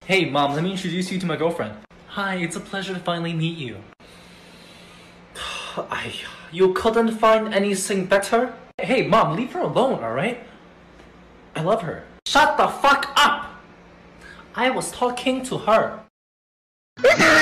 Hey mom, let me introduce you to my girlfriend. Hi, it's a pleasure to finally meet you. You couldn't find anything better? Hey mom, leave her alone, alright? I love her. Shut the fuck up! I was talking to her.